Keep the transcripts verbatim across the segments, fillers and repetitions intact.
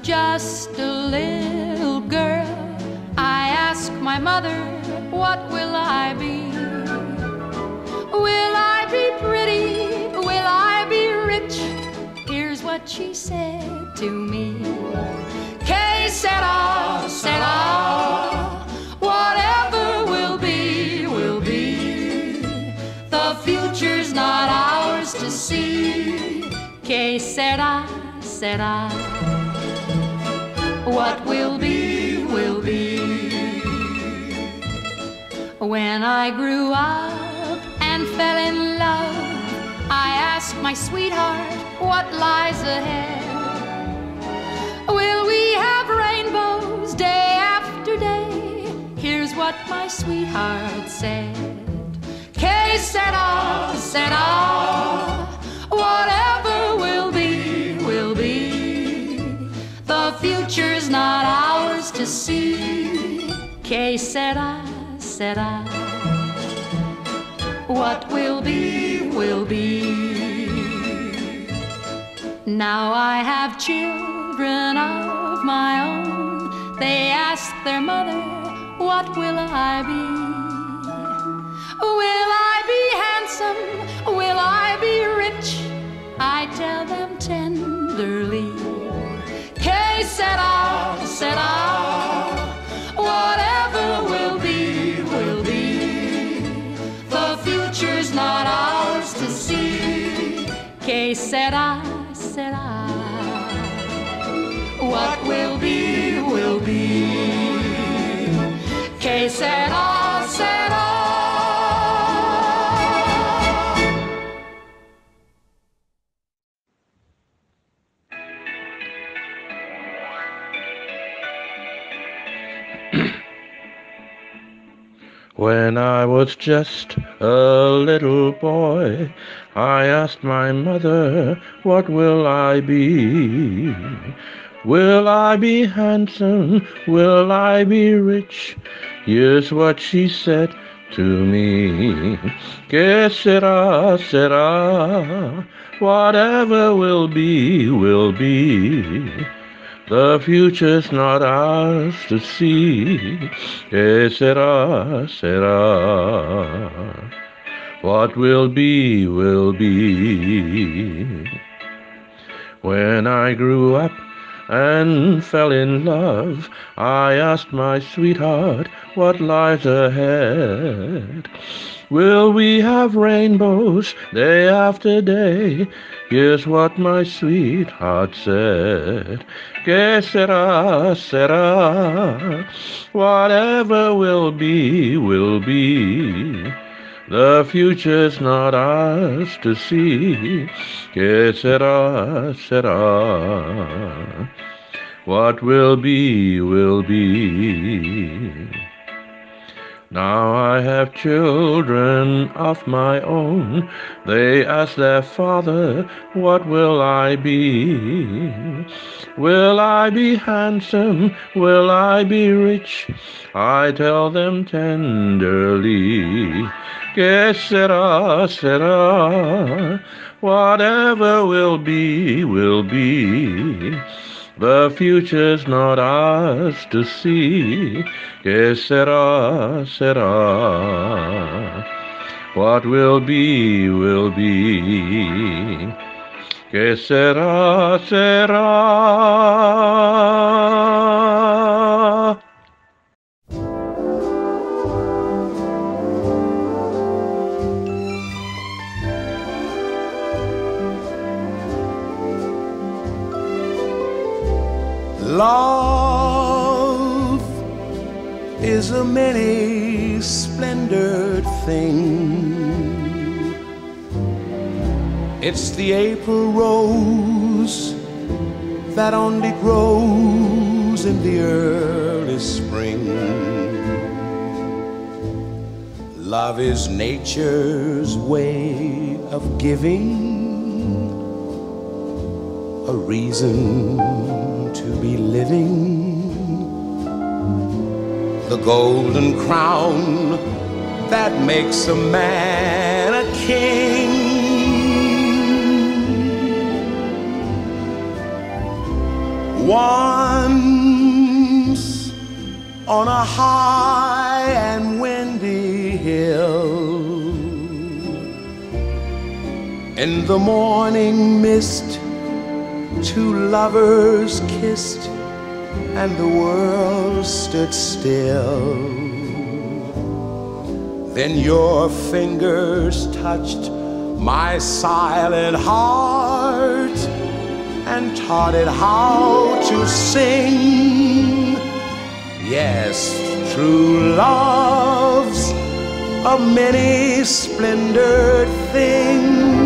just a little girl, I ask my mother, what will I be? Will I be pretty? Will I be rich? Here's what she said to me. Que sera, sera, whatever will be, will be. The future's not ours to see. Que sera, sera, what will be, will be. When I grew up and fell in love, I asked my sweetheart, what lies ahead? Will we have rainbows day after day? Here's what my sweetheart said. Que sera, sera, whatever will be, will be. The future's not ours to see. Que sera, sera, what will be, will be. Now I have children of my own. They ask their mother, what will I be? Will I be handsome? Will I be rich? I tell them tenderly. Que sera, sera, whatever will be, will be. The future's not ours to see. Que sera, sera, what will be, will be. Que sera, sera. When I was just a little boy, I asked my mother, what will I be? Will I be handsome? Will I be rich? Here's what she said to me. Que sera, sera, whatever will be, will be. The future's not ours to see. Que sera, sera, what will be, will be. When I grew up and fell in love, I asked my sweetheart, what lies ahead? Will we have rainbows day after day? Here's what my sweetheart said. Que sera, sera, whatever will be, will be. The future's not ours to see. Que sera, sera, what will be, will be. Now I have children of my own. They ask their father, what will I be? Will I be handsome? Will I be rich? I tell them tenderly. Que sera, sera, whatever will be, will be. The future's not ours to see. Que sera, sera, what will be, will be. Que sera, sera. Love is a many-splendored thing. It's the April rose that only grows in the early spring. Love is nature's way of giving, a reason to be living, the golden crown that makes a man a king. Once on a high and windy hill, in the morning mist, two lovers kissed and the world stood still. Then your fingers touched my silent heart and taught it how to sing. Yes, true love's a many-splendored thing.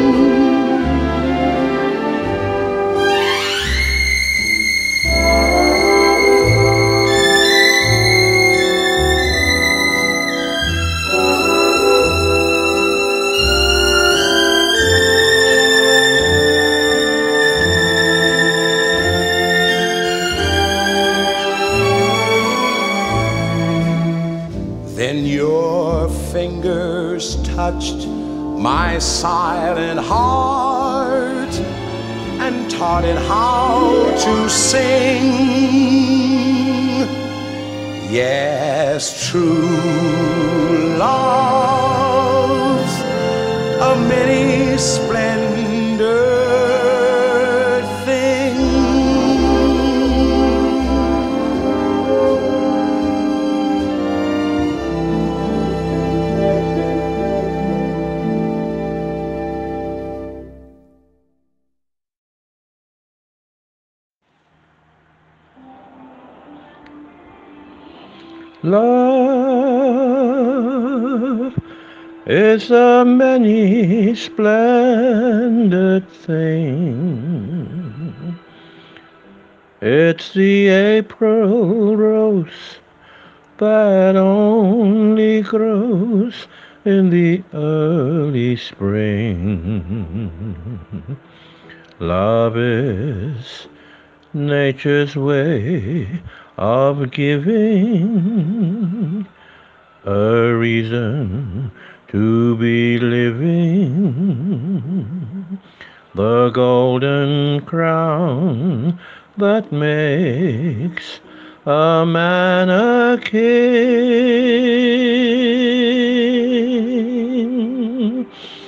Then your fingers touched my silent heart and taught it how to sing. Yes, true love's a many-splendored thing. Love is a many-splendid thing. It's the April rose that only grows in the early spring. Love is nature's way of giving, a reason to be living, the golden crown that makes a man a king.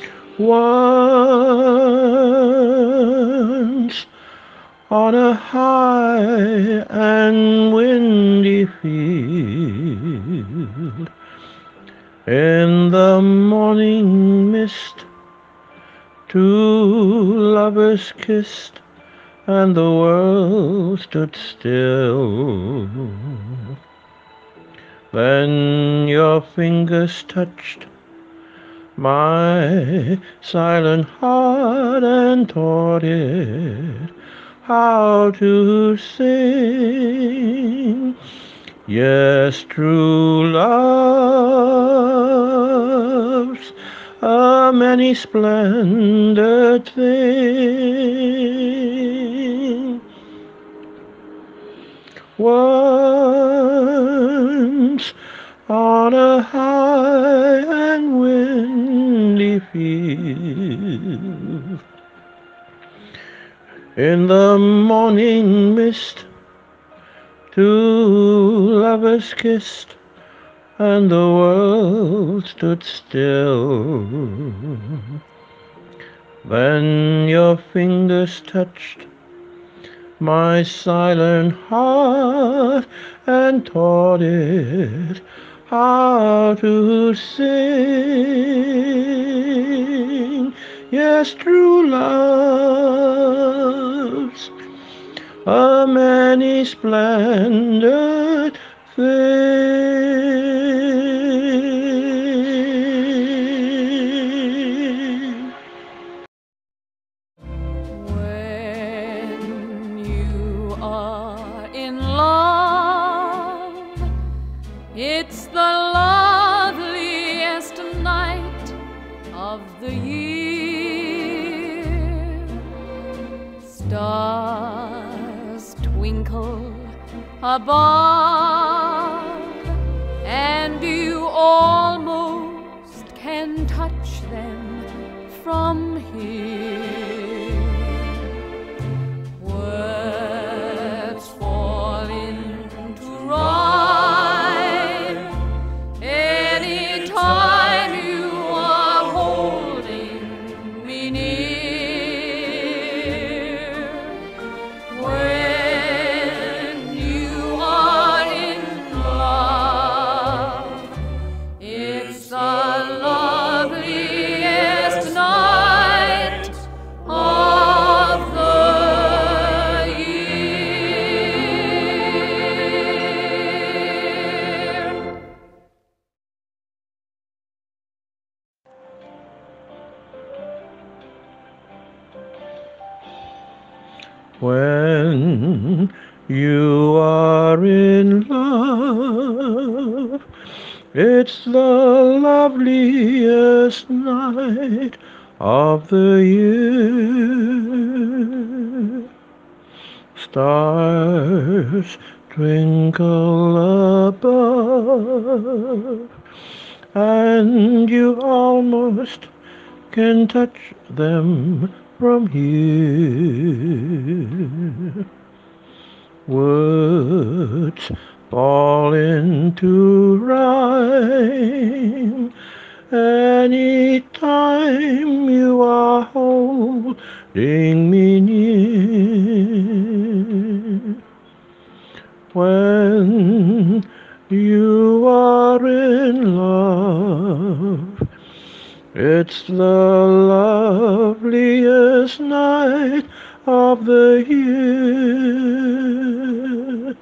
Once on a high and windy field, in the morning mist, two lovers kissed and the world stood still. Then your fingers touched my silent heart and taught it how to sing. Yes, true love's a many-splendid thing. Once on a high and windy field, in the morning mist, two lovers kissed and the world stood still. Then your fingers touched my silent heart and taught it how to sing. Yes, true love's a many-splendid thing. When you are in love, it's the loveliest night of the year. Stars twinkle above, and you almost can touch them from here. When When you are in love, it's the loveliest night of the year. Stars twinkle above, and you almost can touch them from here. Words fall into rhyme any time you are holding me near. When you are in love, it's the loveliest night of the year.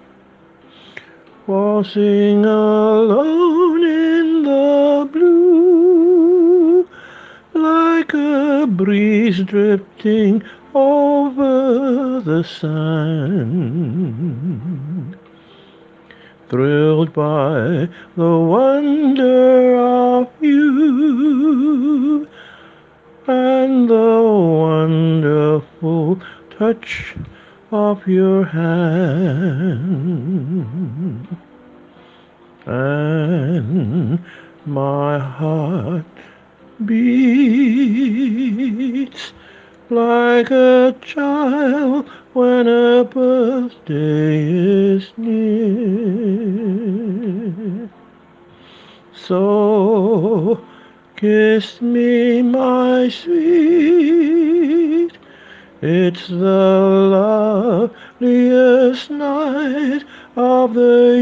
Waltzing alone in the blue, like a breeze drifting over the sand. Thrilled by the wonder of you and the wonderful touch of your hand. And my heart beats like a child when a birthday is near. So kiss me, my sweet, it's the loveliest night of the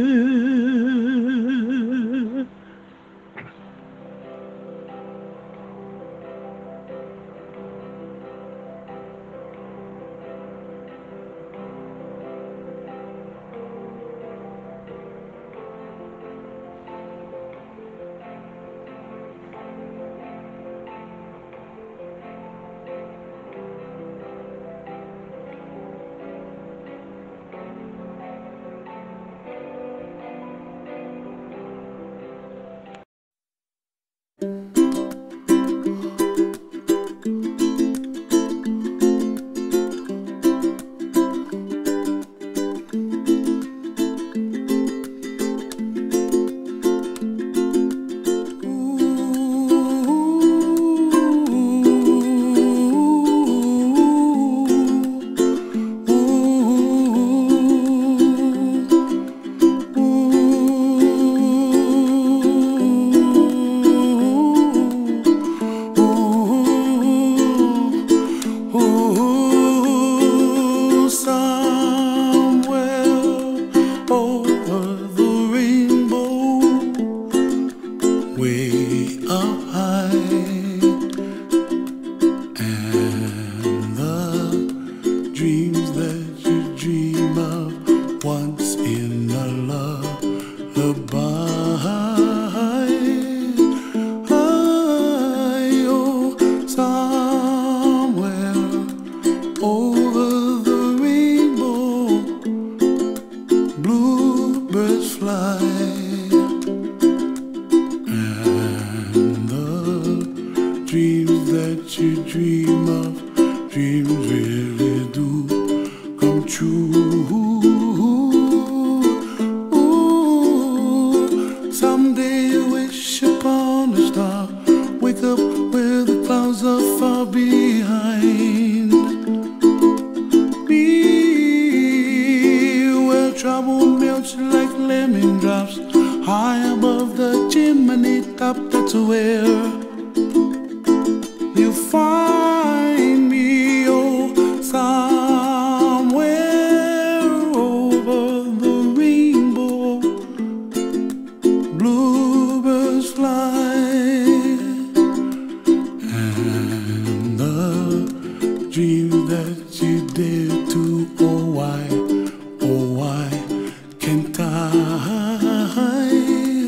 year.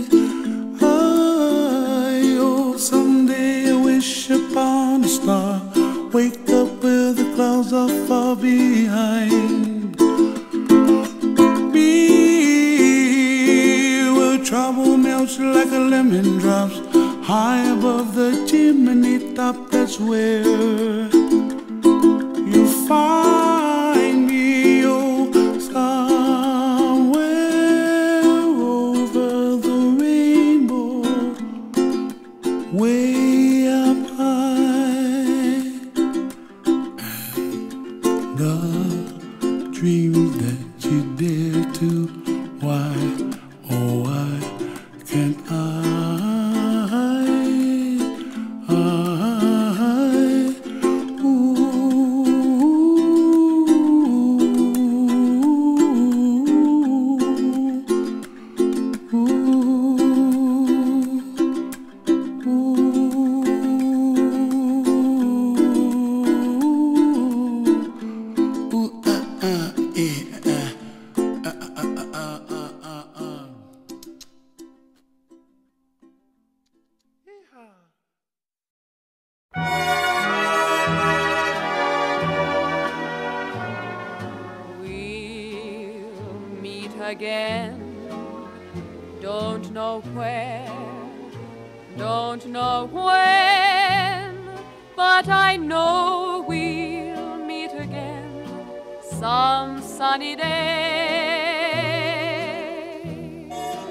Someday I wish upon a star high above the chimney top, that's where you find me. Oh, somewhere over the rainbow, way up high. And the dreams that you dare to, why, oh why can't I, I, ooh, ooh, ooh, ooh, uh, uh, yeah, uh, uh, uh, uh, uh, uh, uh, uh. We'll meet again. Don't know where, don't know when, but I know we'll meet again some sunny day.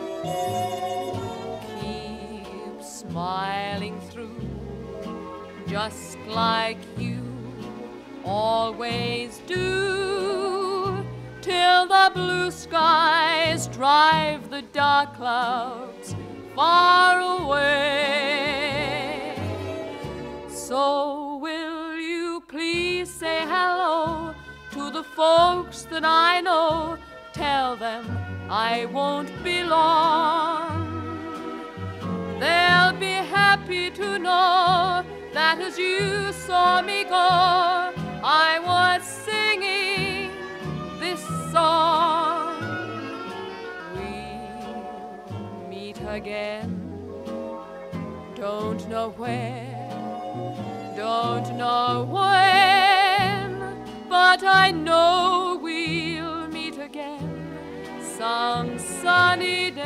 Keep smiling through, just like you always do, till the blue skies drive the dark clouds far away. So will you please say hello to the folks that I know? Tell them I won't be long. They'll be happy to know that as you saw me go, I was singing this song. We'll meet again. Don't know where, don't know when, but I know we'll meet again some sunny day.